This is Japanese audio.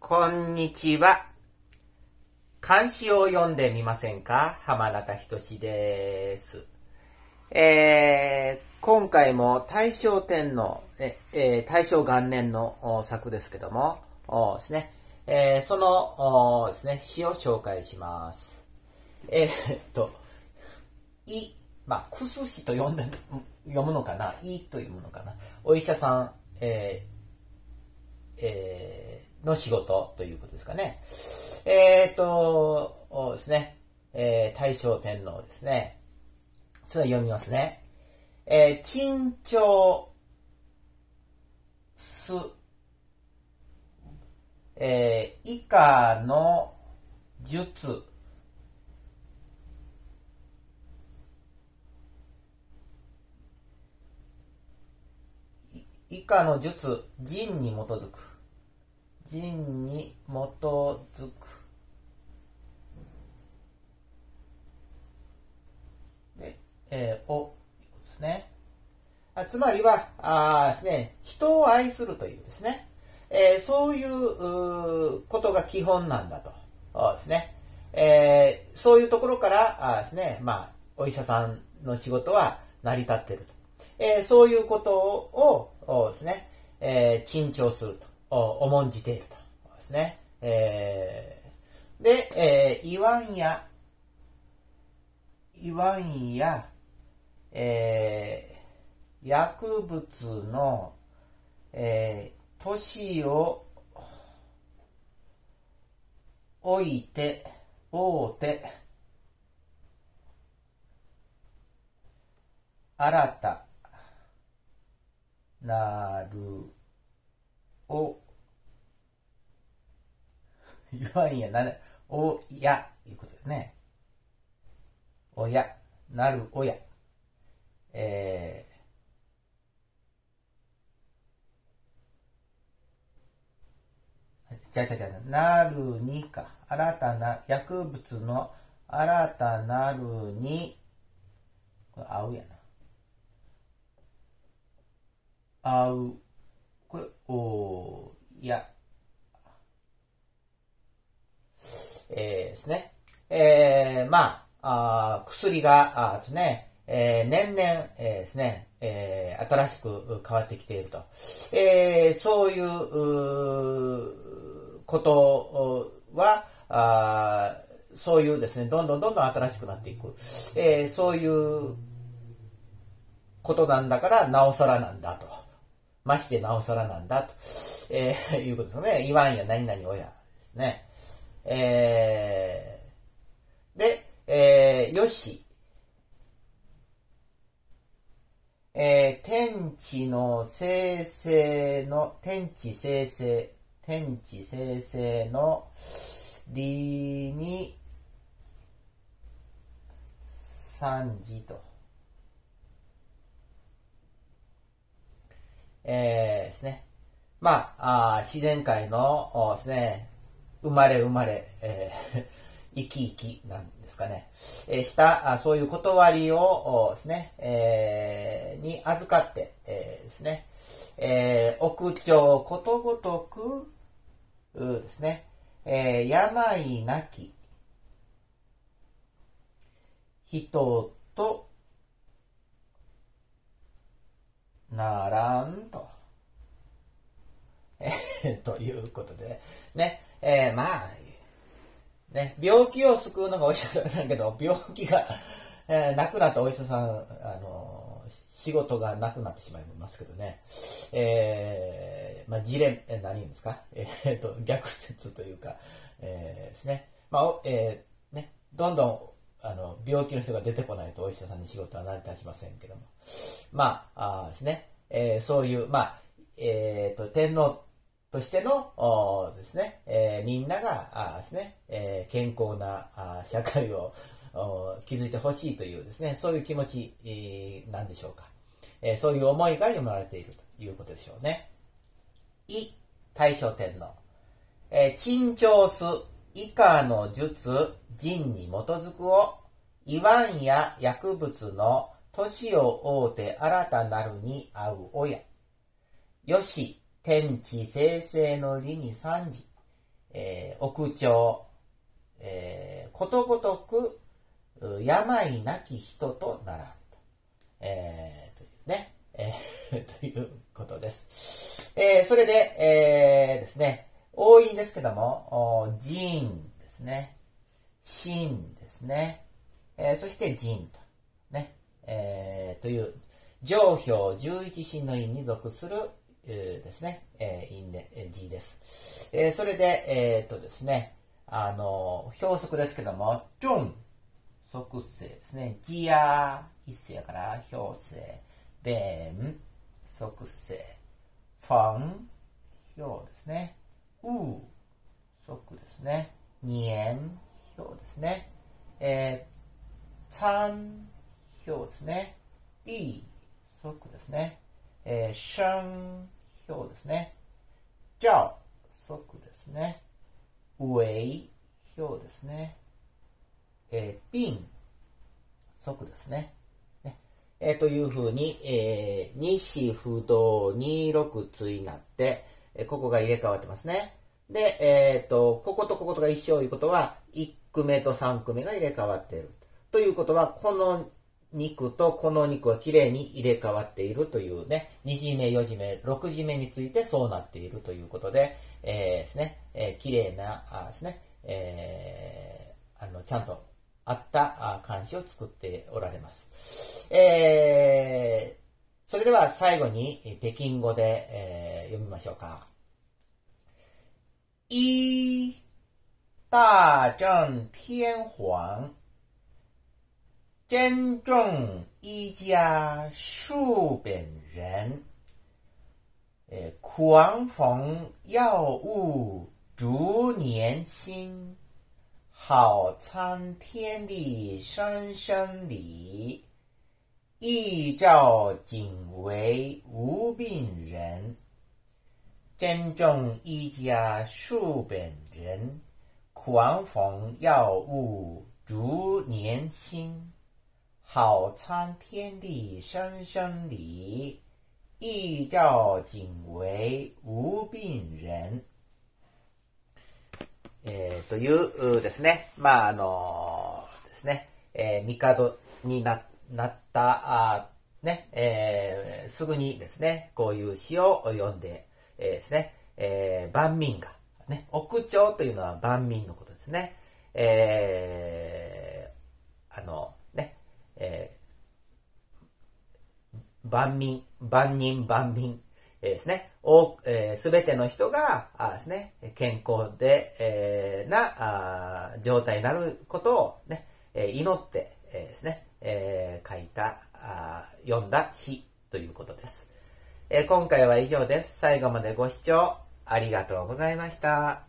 こんにちは。漢詩を読んでみませんか？浜中仁です。今回も大正天皇、大正元年の作ですけども、ですね、そのですね、詩を紹介します。くすしと読むのかな、いというものかな。お医者さん、の仕事ということですかね。ですね、大正天皇ですね。それを読みますね。珍重す、以下の術、以下の術、仁に基づく。仁に基づく。で、いうことですね。つまりは、ですね、人を愛するというですね、そういうことが基本なんだと。ですね。そういうところからですね、お医者さんの仕事は成り立っていると。そういうことをですね、珍重すると。重んじているとですね。で、言わんや、薬物の、年を追って新たなるを言わんやなるおやいうことですね。おやなるおや、なるにか、新たな薬物の新たなるに、これ合うやな、合う、これおや、ですね。薬がですね、年々、ですね、新しく変わってきていると。そういうことは、そういうですね、どんどん新しくなっていく。そういうことなんだから、なおさらなんだと。ましてなおさらなんだと。いうことですね。言わんや何々おやですね。で、よし。天地生成の理に参じと。ですね。自然界のですね、生まれ、生き生きなんですかね。したそういう断りをですね、に預かってですね、奥長ことごとくですね、病なき人とならんと。ということでね、ね、病気を救うのがお医者さんだけど、病気が、なくなったお医者さん、仕事がなくなってしまいますけどね。何ですか、逆説というか、ですね。ね、どんどん、病気の人が出てこないとお医者さんに仕事は成り立ちませんけども。ですね。そういう、天皇としてのですね、みんながですね、健康な社会を築いてほしいというですね、そういう気持ちなんでしょうか。そういう思いが読まれているということでしょうね。大正天皇。珍重す以下の術、仁に基づくを、言わんや薬物の年を追うて新たなるに合う親。よし、天地生成の理に参じ。 屋長、ことごとく病なき人とならんと、というね、ということです。それで、ですね、多いんですけども、人ですね、神ですね、そして人と、ね、という、上表11神の因に属する、ですね、因で、字です。それで、ですね、表則ですけども、中、即声ですね。字や一声やから表声。弁、即声。方、表ですね。う、即ですね。年、表ですね。参、表ですね。理、即ですね。生、表ですね。照、即ですね。为、表ですね。病、即ですね。というふうに、二子不動二六対になって、ここが入れ替わってますね。で、こことこことが一緒ということは、1句目と3句目が入れ替わっている。ということは、この2句とこの2句はきれいに入れ替わっているというね、2字目、4字目、6字目についてそうなっているということで、ですね、きれいな、ですね、ちゃんとあった漢詩を作っておられます。それでは最後に北京語で、読みましょうか。一大正天皇真正一家数本人，狂风耀物逐年新，好参天地生生理，一照仅为无病人。真正一家数本人，狂风耀物逐年新。好参天地生生理，一照仅为无病人。というですね、ですね、帝になった、すぐにですね、こういう詩を読んで、ですね、万民が、ね、屋長というのは万民のことですね。万人、ですね。すべての人がですね、健康で、な状態になることをね、祈ってですね、書いた、読んだ詩ということです。今回は以上です。最後までご視聴ありがとうございました。